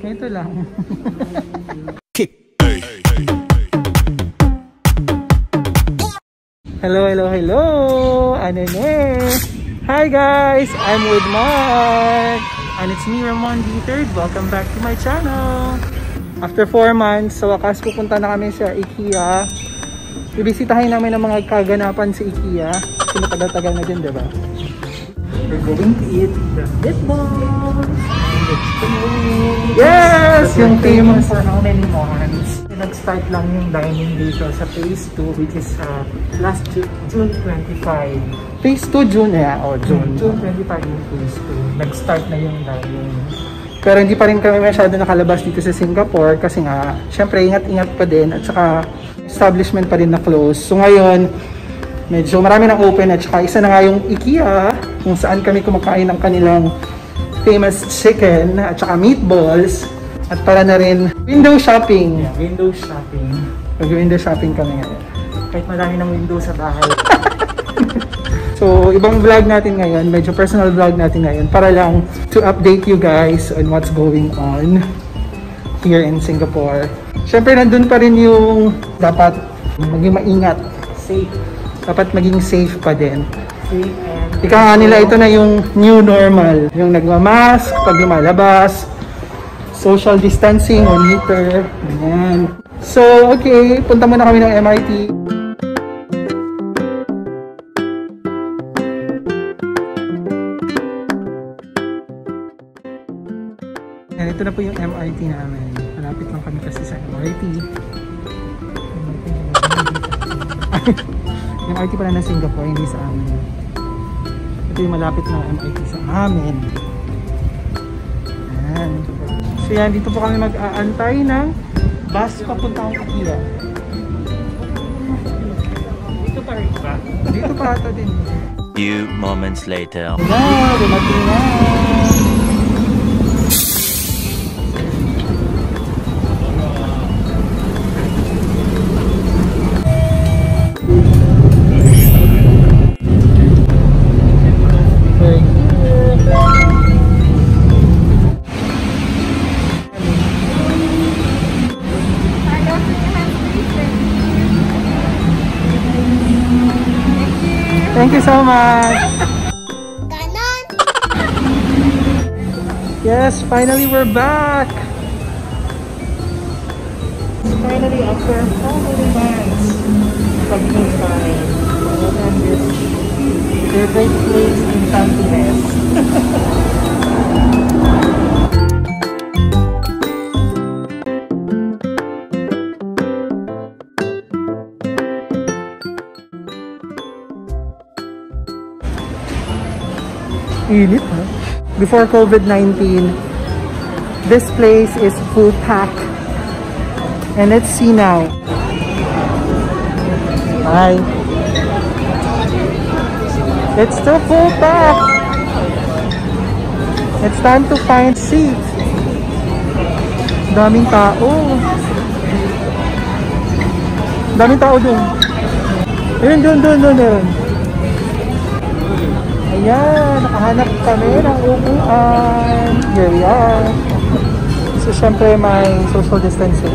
Ito lang. Hello, hello, hello! Ano ne? Hi guys! I'm with Mark! And it's me, Ramon D3rd. Welcome back to my channel! After 4 months, sa wakas pupunta na kami sa IKEA. Ibisitahin namin ang mga kaganapan sa IKEA. Kasi matagal-tagal na din, diba? We're going to eat the meatballs! Yes! Yung famous for how many months? Nag-start lang yung dining dito sa Phase 2, which is last June 25. Phase 2, June June 25 yung Phase 2. Nag-start na yung dining. Pero hindi pa rin kami masyado nakalabas dito sa Singapore kasi nga, syempre ingat-ingat pa din at saka establishment pa rin na close. So ngayon, medyo marami nang open at saka isa na nga yung IKEA kung saan kami kumakain ng kanilang famous chicken at saka meatballs. At para na rin window shopping. Yeah, window shopping. Mag-window shopping kami ngayon. Kahit marami ng window sa bahay. So, ibang vlog natin ngayon, medyo personal vlog natin ngayon para lang to update you guys on what's going on here in Singapore. Siyempre, nandun pa rin yung dapat maging maingat. Safe. Dapat maging safe pa din. Safe and ika nga nila, ito na yung new normal. Yung nagmamask, pag lumalabas, social distancing, 1 meter. Ayan. So, okay. Punta muna kami ng MRT. Ayan, ito na po yung MRT namin. Malapit lang kami kasi sa MRT. Yung MRT pala na Singapore, hindi sa amin. Ito yung malapit na MRT sa amin. Ayan. So yan, dito po kami mag-aantay ng bus papuntang IKEA. Dito pa rin ba? Dito pa ata din. Few moments later. Wala, dumating na. Thank you so much. Yes, finally we're back. Finally, after so many months, pag-inside, and this perfect place in Santimes. Init, huh? Before COVID-19, this place is full pack. And let's see now. Hi. It's still full pack. It's time to find seats. Daming tao. Daming tao dun. Ayun, dun. Ayan, nakahanap kami ng upuan. Here we are. So, syempre may social distancing.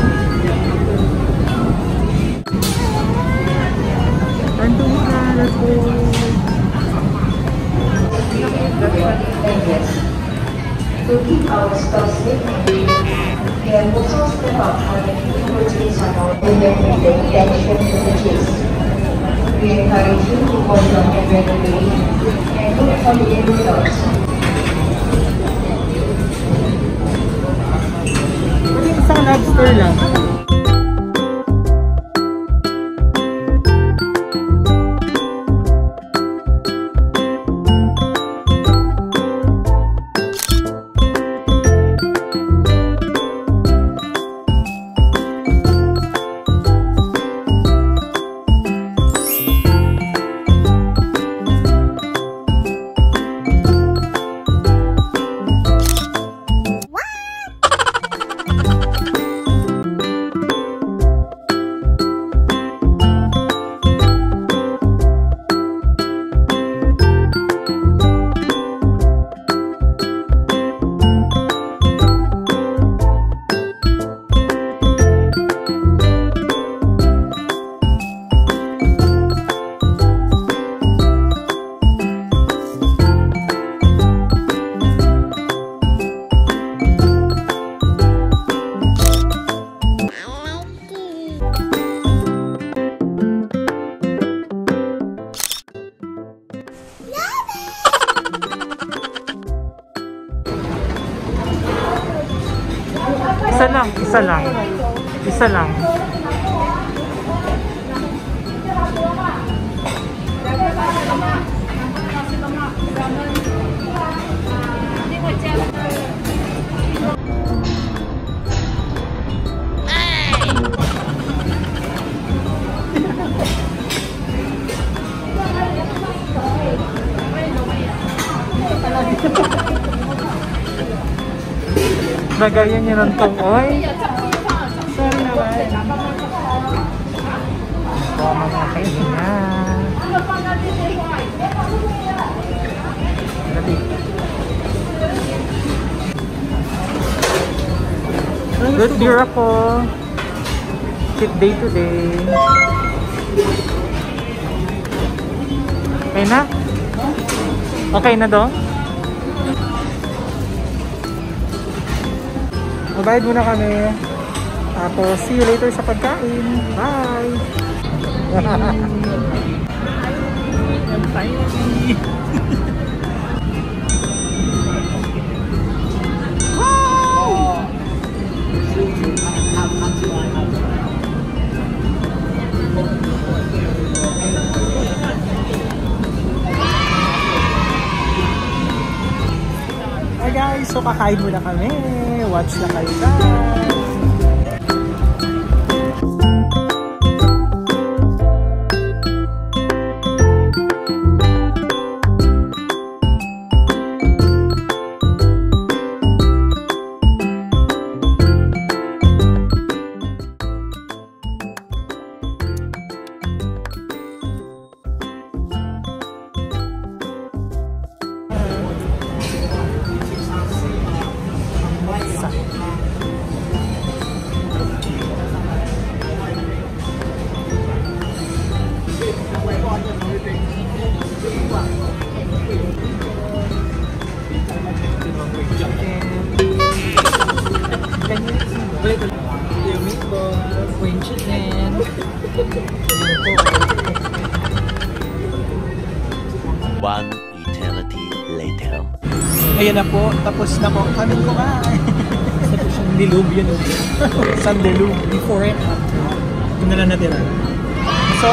Time to eat na. Let's go. To keep our stock safe, we have also step up on the purchase on our delivery the attention to the gist. We encourage you to call them regularly and look for the end results. Isang lobster lang. Isa lang, isa lang. Isa lang. Lagayan niyo ng tong-oy. Sorry naman. Oh, mga kaibigan. Good beer ako. Cheat day today. Okay na? Okay na do? Mabayad muna kami. Tapos, see you later sa pagkain. Bye! Hi guys! So, kakain muna kami. Watch na kayo guys! One eternity later. Ayan na po, tapos na po kami kumain. Sa po siyang dilub yun. San dilub. Before it. Ito na lang natira. So,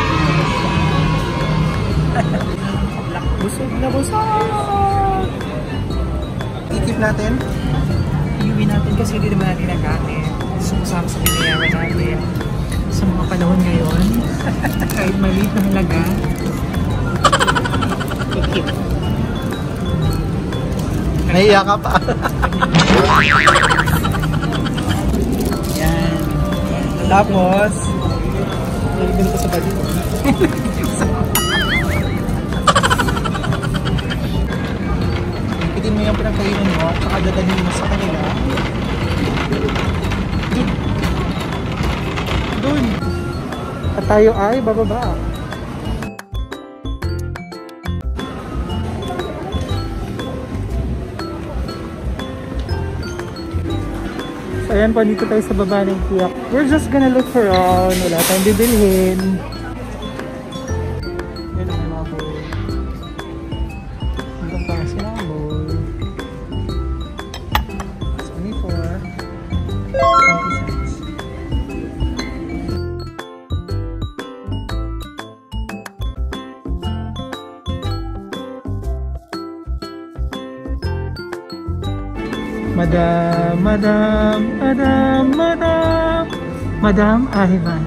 busog na busog. Ikip natin. Iuwi natin kasi hindi naman natin nagkakit. Sumusama sa binayaran natin. Sa mga panahon ngayon, kahit maliit na halaga, ikip. Nahiya ka pa. Yan. Tapos, nalibin ko sa bali. Itin mo yung pinagkainan mo, saka dadalhin mo sa kanila. Doon. At tayo ay bababa. Ayan po, dito tayo sa baba ng Kiyak. We're just gonna look around. Wala tayong bibilhin. Yan ang mga bowl. Hanggang pa sila ang bowl. 24. 20 cents. Madam Ivan.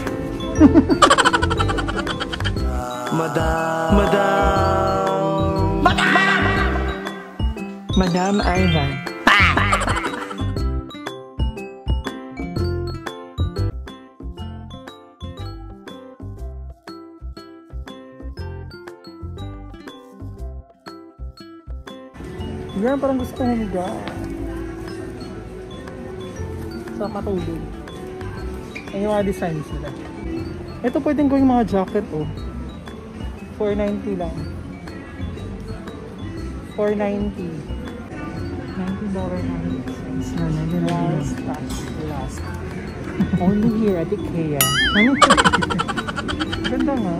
Madam Ivan. Yan, parang gusto kong humiga. Sa katulog. Ay, yung mga design sila. Ito pwedeng gawing mga jacket, oh. $4.90 lang. $4.90. $90.90. Last. Only here at IKEA. Ganda nga.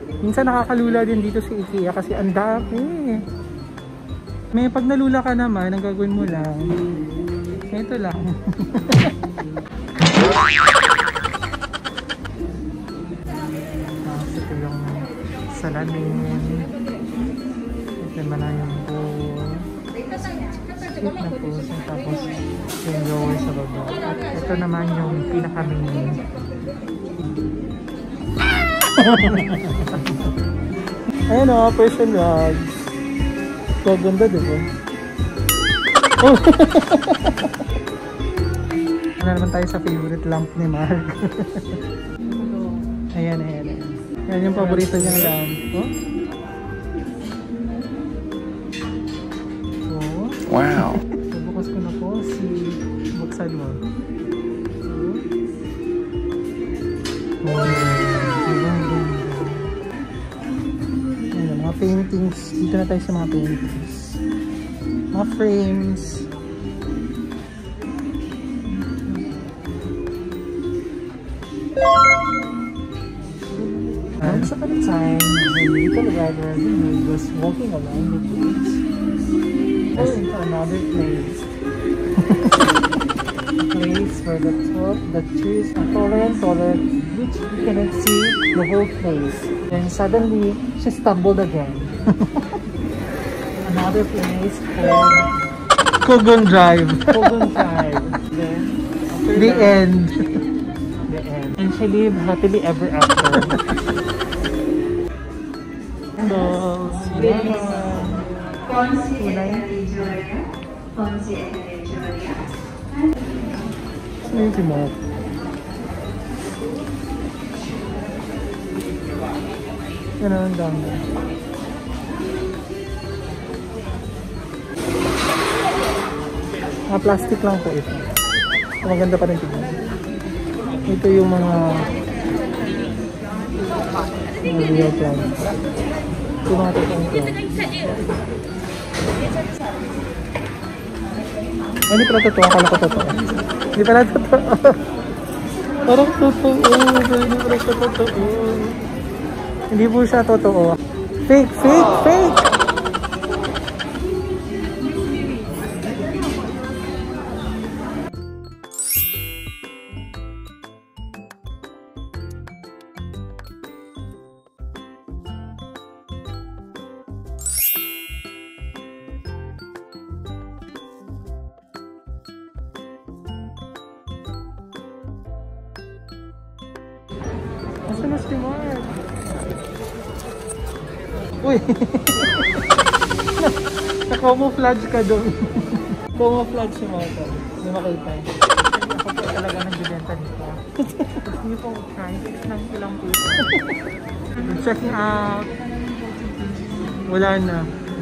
Minsan nakakalula din dito sa IKEA kasi ang dami. May pag nalula ka naman, ang gagawin mo lang, ito lang. Ito yung salamin. Ito naman yung bowl. Cute na puso. Tapos yung lower sa baba. At ito naman yung pinaka-main. Ayan o, person rugs. Gaganda, diba? Oh! Ano naman tayo sa favorite lamp ni Mark. Ayan, ayan, ayan. Yan yung paborito niyang lamp. Oh? Oh. Wow. Bukas ko na po buksan mo. Oh. Ayan, mga paintings. Dito na tayo sa mga paintings. Mga frames. Once upon a time, the little red Robin Hood was walking along the woods. Going to another place. A place where the trees are taller and taller, which you cannot see the whole place. Then suddenly, she stumbled again. Another place called Kogon Drive. Kogon Drive. Then, the end. The end. And she lived happily ever after. Hello. Ano yung si Mark? Yan ang dami. Plastic lang po ito. Maganda pa rin tignan. Ito yung mga real plants. Ito yung mga totoong plants. Hindi pala totoo. Akala ko totoo. Hindi pala totoo. Parang totoo. Hindi pala totoo. Hindi po siya totoo. Fake! Fake! Fake! Nasaan na si Mark? Uy! Na-camouflage ka doon. Camouflage si Mark. Hindi makita. Ako po talaga nagbibenta dito. Gusto niyo pong try. Ng ilang piso. Checking out. Wala na.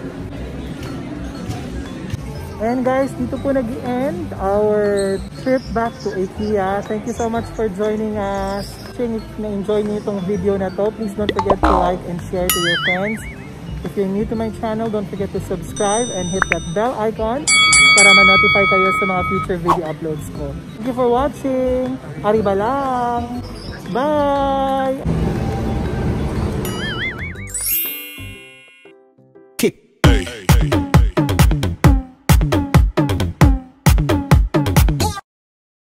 And guys, dito po nag-end our trip back to IKEA. Thank you so much for joining us. If na-enjoy niyo itong video na to, please don't forget to like and share to your friends. If you're new to my channel, don't forget to subscribe and hit that bell icon para ma-notify kayo sa mga future video uploads ko. Thank you for watching. Arriba lang! Bye!